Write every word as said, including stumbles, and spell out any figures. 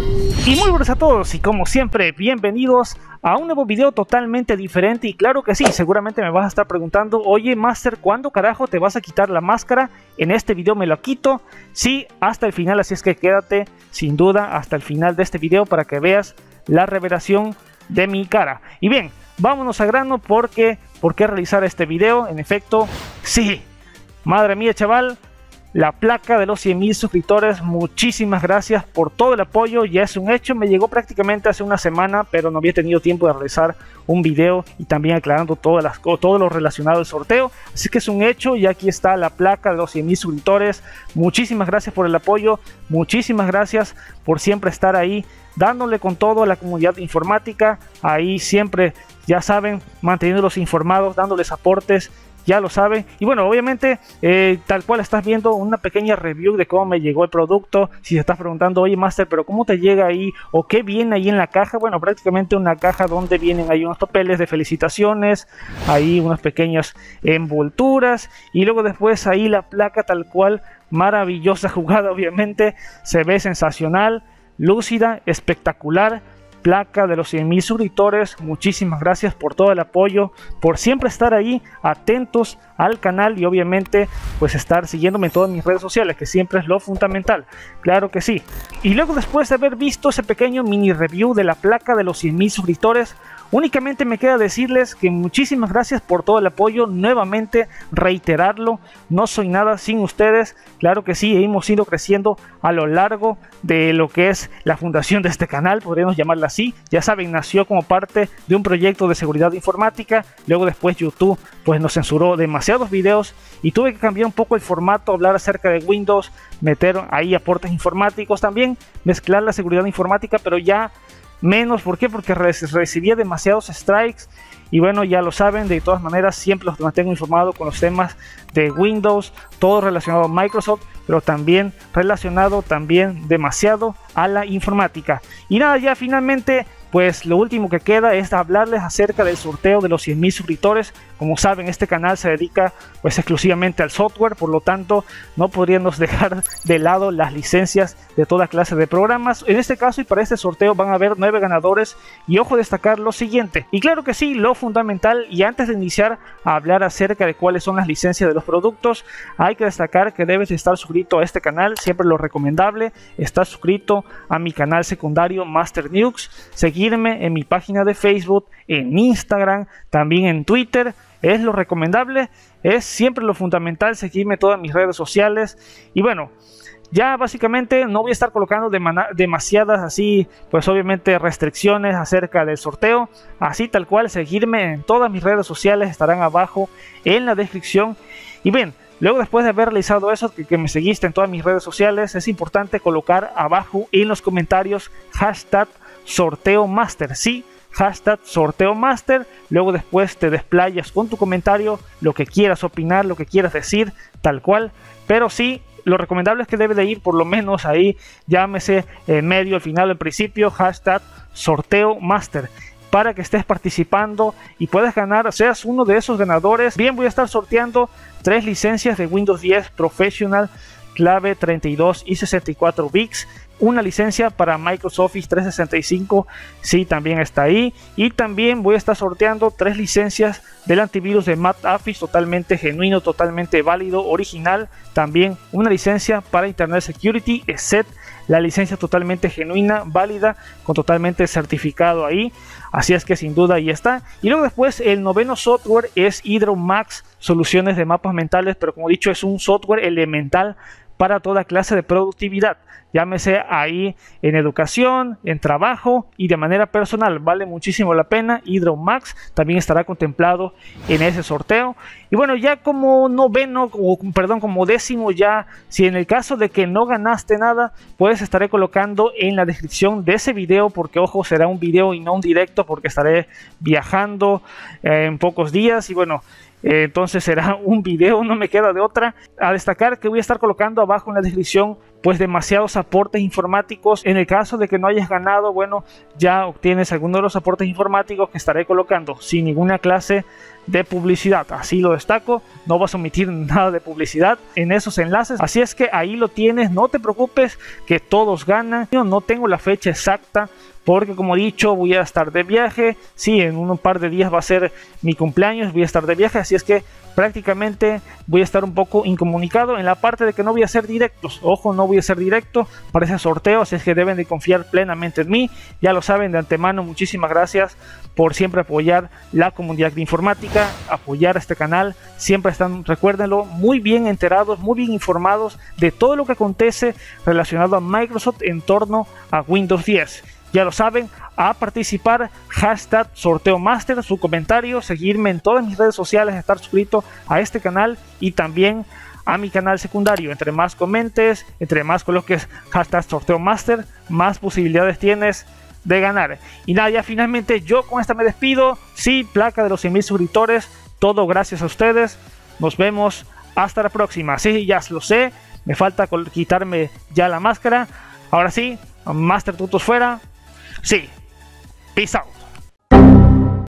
Y muy buenas a todos, y como siempre, bienvenidos a un nuevo video totalmente diferente. Y claro que sí, seguramente me vas a estar preguntando: oye Master, ¿cuándo carajo te vas a quitar la máscara? En este video me lo quito, sí, hasta el final, así es que quédate sin duda hasta el final de este video para que veas la revelación de mi cara. Y bien, vámonos a grano porque, ¿por qué realizar este video? En efecto, sí, madre mía chaval, la placa de los cien mil suscriptores. Muchísimas gracias por todo el apoyo, ya es un hecho, me llegó prácticamente hace una semana, pero no había tenido tiempo de realizar un video y también aclarando todas las, todo lo relacionado al sorteo, así que es un hecho y aquí está la placa de los cien mil suscriptores. Muchísimas gracias por el apoyo, muchísimas gracias por siempre estar ahí dándole con todo a la comunidad informática, ahí siempre, ya saben, manteniéndolos informados, dándoles aportes, ya lo saben. Y bueno, obviamente eh, tal cual estás viendo una pequeña review de cómo me llegó el producto. Si te estás preguntando: oye Master, pero ¿cómo te llega ahí? ¿O qué viene ahí en la caja? Bueno, prácticamente una caja donde vienen ahí unos papeles de felicitaciones, ahí unas pequeñas envolturas y luego después ahí la placa tal cual, maravillosa jugada, obviamente, se ve sensacional, lúcida, espectacular. Placa de los cien mil suscriptores, muchísimas gracias por todo el apoyo, por siempre estar ahí atentos al canal y obviamente pues estar siguiéndome en todas mis redes sociales, que siempre es lo fundamental, claro que sí. Y luego, después de haber visto ese pequeño mini review de la placa de los cien mil suscriptores, únicamente me queda decirles que muchísimas gracias por todo el apoyo, nuevamente reiterarlo, no soy nada sin ustedes, claro que sí, hemos ido creciendo a lo largo de lo que es la fundación de este canal, podríamos llamarla así, ya saben, nació como parte de un proyecto de seguridad informática, luego después YouTube pues nos censuró demasiados videos y tuve que cambiar un poco el formato, hablar acerca de Windows, meter ahí aportes informáticos también, mezclar la seguridad informática, pero ya menos. ¿Por qué? Porque re recibía demasiados strikes y bueno, ya lo saben, de todas maneras siempre los mantengo informados con los temas de Windows, todo relacionado a Microsoft, pero también relacionado también demasiado a la informática. Y nada, ya finalmente pues lo último que queda es hablarles acerca del sorteo de los cien mil suscriptores. Como saben, este canal se dedica pues exclusivamente al software, por lo tanto no podríamos dejar de lado las licencias de toda clase de programas. En este caso y para este sorteo van a haber nueve ganadores y ojo destacar lo siguiente, y claro que sí, lo fundamental, y antes de iniciar a hablar acerca de cuáles son las licencias de los productos, hay que destacar que debes estar suscrito a este canal, siempre lo recomendable, estar suscrito a mi canal secundario Master Nukes, seguirme en mi página de Facebook, en Instagram, también en Twitter, es lo recomendable, es siempre lo fundamental, seguirme en todas mis redes sociales. Y bueno, ya básicamente no voy a estar colocando de demasiadas así, pues obviamente restricciones acerca del sorteo, así tal cual, seguirme en todas mis redes sociales, estarán abajo en la descripción. Y bien, luego después de haber realizado eso, que, que me seguiste en todas mis redes sociales, es importante colocar abajo en los comentarios hashtag sorteo master, sí, hashtag sorteo master. Luego después te desplayas con tu comentario, lo que quieras opinar, lo que quieras decir, tal cual, pero sí, lo recomendable es que debe de ir por lo menos ahí, llámese en medio, al final, al principio, hashtag sorteo master, para que estés participando y puedas ganar, seas uno de esos ganadores. Bien, voy a estar sorteando tres licencias de Windows diez Professional, clave treinta y dos y sesenta y cuatro bits, una licencia para Microsoft Office trescientos sesenta y cinco, sí, también está ahí, y también voy a estar sorteando tres licencias del antivirus de McAfee, totalmente genuino, totalmente válido, original, también una licencia para Internet Security, E S E T, la licencia totalmente genuina, válida, con totalmente certificado ahí, así es que sin duda ahí está. Y luego después el noveno software es HydroMax, soluciones de mapas mentales, pero como he dicho es un software elemental para toda clase de productividad, llámese ahí en educación, en trabajo y de manera personal, vale muchísimo la pena. HydroMax también estará contemplado en ese sorteo. Y bueno, ya como noveno, o perdón, como décimo, ya si en el caso de que no ganaste nada, pues estaré colocando en la descripción de ese video, porque ojo, será un video y no un directo, porque estaré viajando eh, en pocos días y bueno, Eh, entonces será un video, no me queda de otra. A destacar que voy a estar colocando abajo en la descripción pues demasiados aportes informáticos. En el caso de que no hayas ganado, bueno, ya obtienes alguno de los aportes informáticos que estaré colocando sin ninguna clase de publicidad. Así lo destaco, no vas a omitir nada de publicidad en esos enlaces, así es que ahí lo tienes, no te preocupes que todos ganan. Yo no tengo la fecha exacta porque, como he dicho, voy a estar de viaje. Sí, en un par de días va a ser mi cumpleaños, voy a estar de viaje, así es que prácticamente voy a estar un poco incomunicado en la parte de que no voy a hacer directos. Ojo, no voy a hacer directo para ese sorteo, así es que deben de confiar plenamente en mí. Ya lo saben de antemano, muchísimas gracias por siempre apoyar la comunidad de informática, apoyar este canal. Siempre están, recuérdenlo, muy bien enterados, muy bien informados de todo lo que acontece relacionado a Microsoft en torno a Windows diez. Ya lo saben, a participar, hashtag sorteo master, su comentario, seguirme en todas mis redes sociales, estar suscrito a este canal y también a mi canal secundario. Entre más comentes, entre más coloques hashtag sorteo master, más posibilidades tienes de ganar. Y nada, ya finalmente yo con esta me despido. Sí, placa de los cien mil suscriptores, todo gracias a ustedes. Nos vemos hasta la próxima. Sí, ya lo sé, me falta quitarme ya la máscara. Ahora sí, Master Tutos fuera. Sí, peace out.